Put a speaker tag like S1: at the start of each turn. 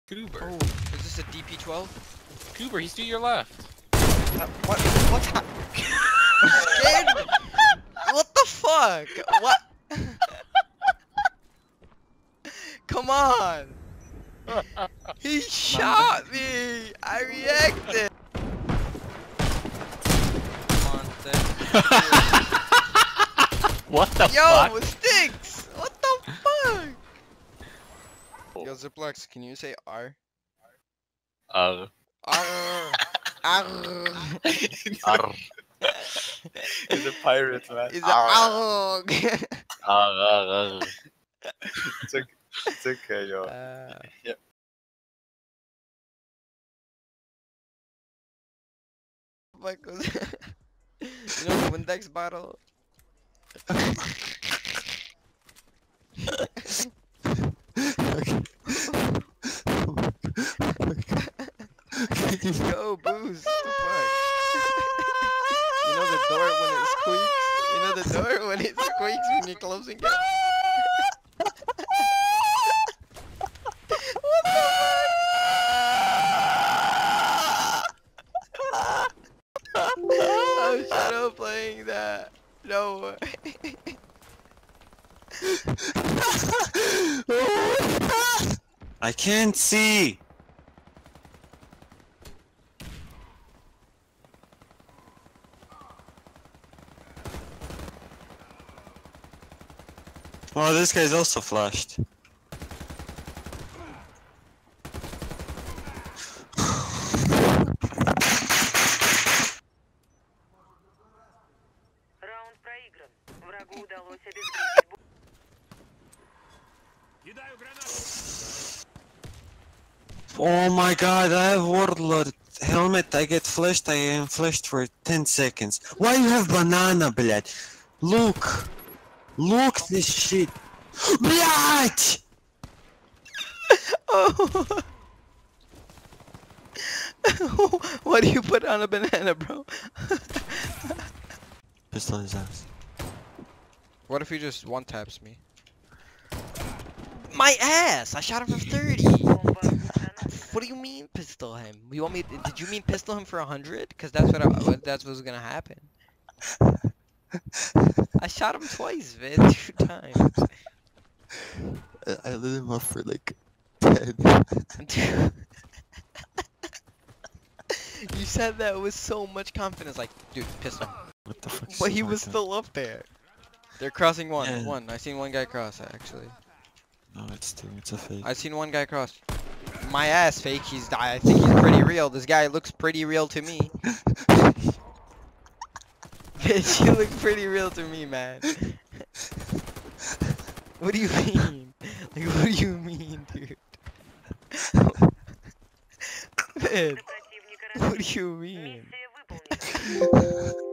S1: Cooper.
S2: Oh, is this a DP-12?
S1: Cooper, he's to your left.
S2: What? What's happening? Scared me. What the fuck? What? Come on! He shot me! I reacted! Come on,
S1: What the
S2: Yo,
S1: fuck?
S2: sticks! What the fuck? Yo, Ziplex, can you say R?
S1: R.
S2: R. R.
S1: R.
S3: He's a pirate, man.
S2: Is R.
S1: R.
S3: It's okay, yo. Yeah.
S2: Michael, you know the Windex bottle? Go, boost. What the fuck? You know the door when it squeaks? You know the door when it squeaks when you're closing it? What the fuck? I'm still playing that. No way.
S3: I can't see. Oh, this guy's also flashed.
S4: Раунд проигран. Врагу удалось обезвредить.
S3: Oh my god, I have Warlord helmet, I get flashed, I am flashed for 10 seconds. Why you have banana, блядь? Look! Look this shit! Блядь!
S2: Oh. What do you put on a banana, bro?
S3: Pistol in his ass.
S2: What if he just one taps me? My ass! I shot him for 30! What do you mean pistol him? You want me? Did you mean pistol him for 100? Cause that's what was gonna happen. I shot him twice, man. 2 times.
S3: I lit him up for like 10.
S2: You said that with so much confidence, like, dude, pistol.
S3: What the fuck?
S2: But he was still up there. They're crossing one.
S3: Yeah.
S2: One. I seen one guy cross actually.
S3: No, it's two. It's a fake.
S2: I seen one guy cross. My ass fake. I think he's pretty real. This guy looks pretty real to me. Bitch, you look pretty real to me, man. What do you mean? Like, what do you mean, dude? Man, what do you mean?
S4: Миссия выполнена.